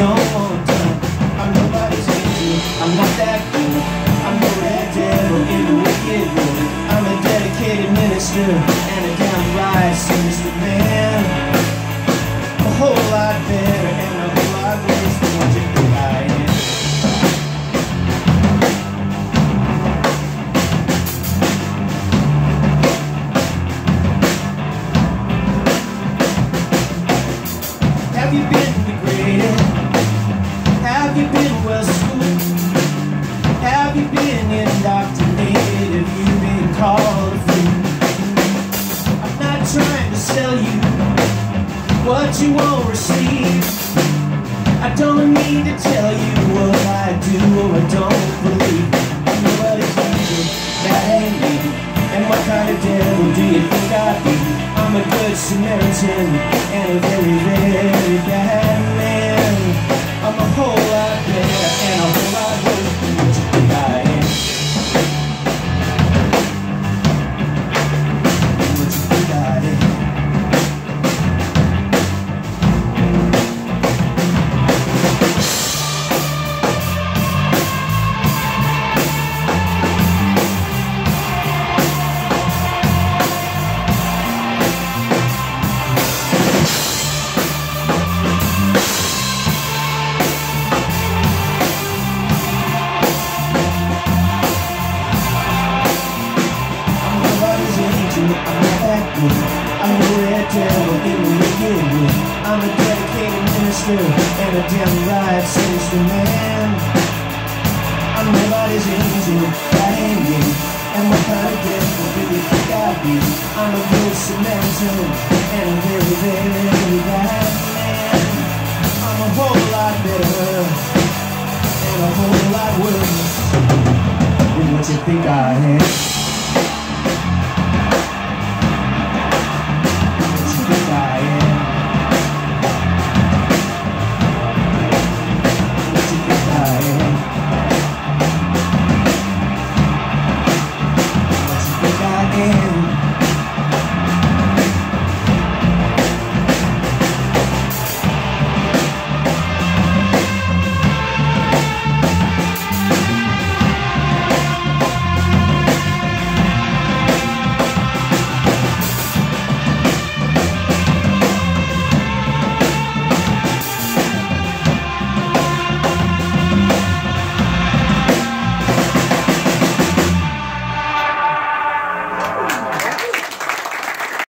don't want done. I'm nobody's angel, I'm not that good. I'm no red devil in the wicked wood. I'm a dedicated minister and a downright sinister man. A whole lot better and a whole lot worse than what you think I am. Have you been degraded? Have you been well schooled? Have you been indoctrinated? Have you been called a fool? I'm not trying to sell you what you won't receive. I don't need to tell you what I do or I don't believe. I'm nobody's angel, that ain't me. And what kind of devil do you think I be? I'm a good Samaritan and a very, very bad man. I'm a whole lot better and a whole lot worse than what you think I am. What you think I am. I'm a red devil in the wicked wood. I'm a dedicated minister and a downright sinister man. I'm nobody's angel, that ain't me. And what kind of devil do you think I be? I'm a good Samaritan and a very, very bad man. I'm a whole lot better and a whole lot worse than what you think I am. Yeah.